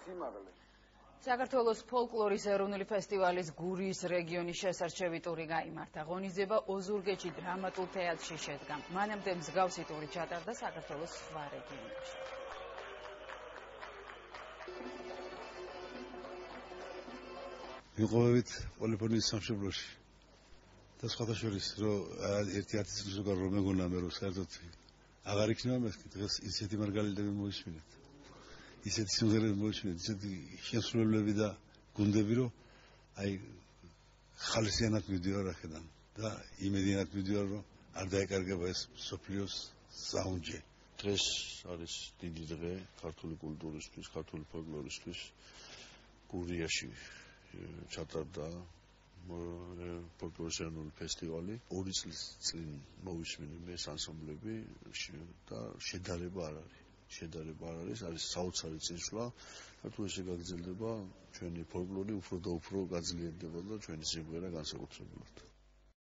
სიმაღლე. საქართველოს ფოლკლორის ეროვნული ფესტივალის გურიის რეგიონის შესარჩევი ტური გაიმართა. ღონისძიება ოზურგეთში დრამატულ თეატრში შედგა. მანამდე მსგავსი ტური ჩატარდა საქართველოს სხვა რეგიონებში. ვიყოვებით პოლიფონიის სამშობლოში და სხვათა შორის რომ ერთი არტისტის ზოგადად რომ მეგონა მე რომ საერთოდ აღარ იქნება მეთქი დღეს ისეთი მარგალიტები მოისმინეთ ისეთი სიმღერები მოისმინეთ ისეთი შემსრულებლები და გუნდები რომ აი ხალისიანად მივდივარ აქედან და იმედიანად მივდივარ რომ არ დაეკარგება ეს სოფლიოს საუნჯე დღეს არის დიდი დღე ქართული კულტურისთვის ქართული ფოლკლორისთვის გურიაში ჩატარდა ფოლკლორის ეროვნული ფესტივალი 2 წლის წინ მოვისმინე მე ანსამბლები და შედარება არ არის არის საოცარი წინსვლა და თუ ესე გაგრძელდება ჩვენი ფოლკლორი უფრო და უფრო გაძლიერდება და ჩვენი სიმღერა განსაკუთრებულად